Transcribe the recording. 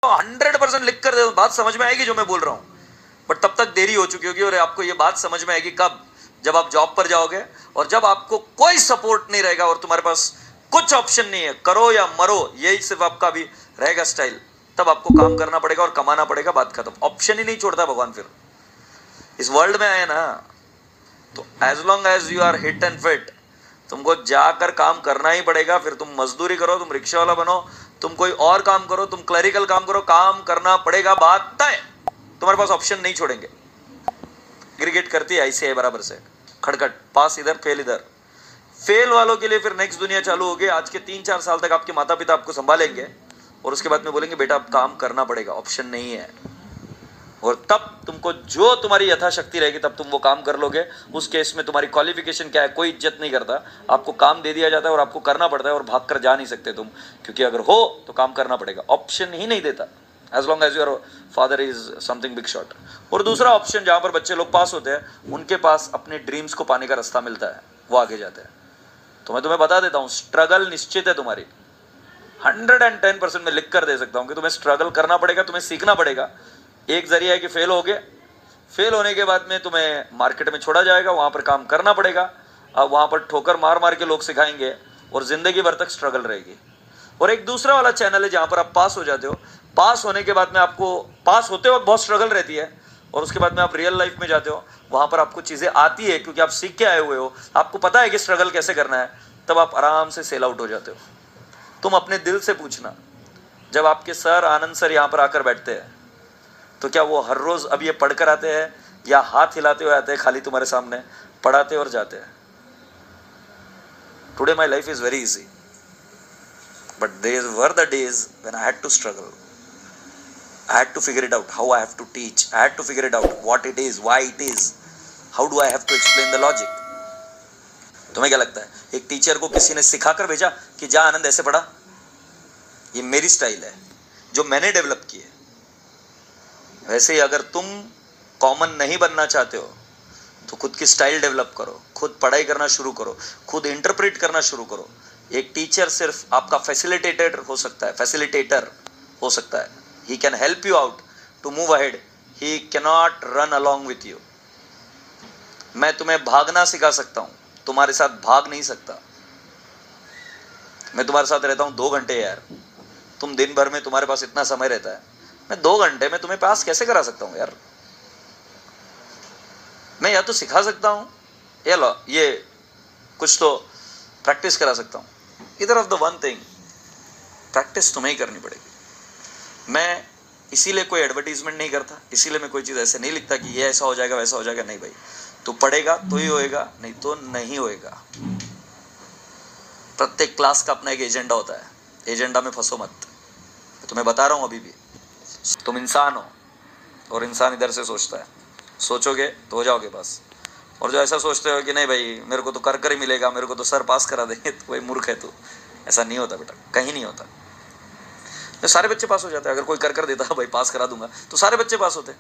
100% लिख कर दे, बात समझ में आएगी जो मैं बोल रहा हूं, बट तब तक देरी हो चुकी होगी। और आपको ये बात समझ में आएगी कब? जब आप जॉब पर जाओगे और जब आपको कोई सपोर्ट नहीं रहेगा और तुम्हारे पास कुछ ऑप्शन नहीं है, करो या मरो, यही सिर्फ आपका भी रहेगा स्टाइल। तब आपको काम करना पड़ेगा और कमाना पड़ेगा, बात खत्म। ऑप्शन ही नहीं छोड़ता भगवान फिर। इस वर्ल्ड में आए ना, तो as long as you are hit and fit, तुमको जाकर काम करना ही पड़ेगा। फिर तुम मजदूरी करो, तुम रिक्शा वाला बनो, तुम कोई और काम करो, तुम क्लरिकल काम करो, काम करना पड़ेगा, बात तय। तुम्हारे पास ऑप्शन नहीं छोड़ेंगे। एग्रीगेट करती है आईसीआई बराबर से, खड़खड़, पास इधर, फेल इधर। फेल वालों के लिए फिर नेक्स्ट दुनिया चालू होगी। आज के 3-4 साल तक आपके माता पिता आपको संभालेंगे और उसके बाद में बोलेंगे बेटा अब काम करना पड़ेगा, ऑप्शन नहीं है। और तब तुमको जो तुम्हारी यथाशक्ति रहेगी तब तुम वो काम कर लोगे। उस केस में तुम्हारी क्वालिफिकेशन क्या है कोई इज्जत नहीं करता। आपको काम दे दिया जाता है और आपको करना पड़ता है और भाग कर जा नहीं सकते तुम, क्योंकि अगर हो तो काम करना पड़ेगा, ऑप्शन ही नहीं देता। As long as your father is something big shot. और दूसरा ऑप्शन जहां पर बच्चे लोग पास होते हैं, उनके पास अपने ड्रीम्स को पाने का रास्ता मिलता है, वो आगे जाते हैं। तो मैं तुम्हें बता देता हूं, स्ट्रगल निश्चित है तुम्हारी। 110% में लिख कर दे सकता हूं कि तुम्हें स्ट्रगल करना पड़ेगा, तुम्हें सीखना पड़ेगा। एक जरिया है कि फेल हो गए, फेल होने के बाद में तुम्हें मार्केट में छोड़ा जाएगा, वहां पर काम करना पड़ेगा। अब वहां पर ठोकर मार मार के लोग सिखाएंगे और जिंदगी भर तक स्ट्रगल रहेगी। और एक दूसरा वाला चैनल है जहां पर आप पास हो जाते हो। पास होने के बाद में आपको, पास होते वक्त बहुत स्ट्रगल रहती है और उसके बाद में आप रियल लाइफ में जाते हो, वहां पर आपको चीजें आती है क्योंकि आप सीख के आए हुए हो, आपको पता है कि स्ट्रगल कैसे करना है। तब आप आराम से सेल आउट हो जाते हो। तुम अपने दिल से पूछना, जब आपके सर, आनंद सर यहां पर आकर बैठते हैं, तो क्या वो हर रोज अब ये पढ़कर आते हैं या हाथ हिलाते हुए आते हैं खाली तुम्हारे सामने, पढ़ाते और जाते हैं? Today my life is very easy, but there were the days when I had to struggle. I had to figure it out, how I have to teach. I had to figure it out, what it is, why it is. How do I have to explain the logic? तुम्हें क्या लगता है, एक teacher को किसी ने सिखाकर भेजा कि जा आनंद ऐसे पढ़ा? ये मेरी स्टाइल है जो मैंने डेवलप की है। वैसे ही अगर तुम कॉमन नहीं बनना चाहते हो तो खुद की स्टाइल डेवलप करो, खुद पढ़ाई करना शुरू करो, खुद इंटरप्रेट करना शुरू करो। एक टीचर सिर्फ आपका फैसिलिटेटर हो सकता है, फैसिलिटेटर हो सकता है। He can help you out to move ahead. He cannot run along with you. मैं तुम्हें भागना सिखा सकता हूं, तुम्हारे साथ भाग नहीं सकता। मैं तुम्हारे साथ रहता हूं 2 घंटे यार, तुम दिन भर में तुम्हारे पास इतना समय रहता है, मैं 2 घंटे में तुम्हें पास कैसे करा सकता हूं यार? मैं या तो सिखा सकता हूं या लो ये कुछ तो प्रैक्टिस करा सकता हूं। इधर of the one thing, practice तुम्हें ही करनी पड़ेगी। मैं इसीलिए कोई एडवर्टीजमेंट नहीं करता, इसीलिए मैं कोई चीज़ ऐसे नहीं लिखता कि ये ऐसा हो जाएगा वैसा हो जाएगा। नहीं भाई, तू पढ़ेगा तो ही होएगा, नहीं तो नहीं होएगा। प्रत्येक क्लास का अपना एक एजेंडा होता है, एजेंडा में फंसो मत। मैं तुम्हें बता रहा हूँ अभी भी, तुम इंसान हो और इंसान इधर से सोचता है। सोचोगे तो हो जाओगे पास। और जो ऐसा सोचते हो कि नहीं भाई मेरे को तो कर कर ही मिलेगा, मेरे को तो सर पास करा देंगे, तो भाई मूर्ख है तू। ऐसा नहीं होता बेटा, कहीं नहीं होता। तो सारे बच्चे पास हो जाते हैं। अगर कोई कर देता भाई पास करा दूंगा तो सारे बच्चे पास होते।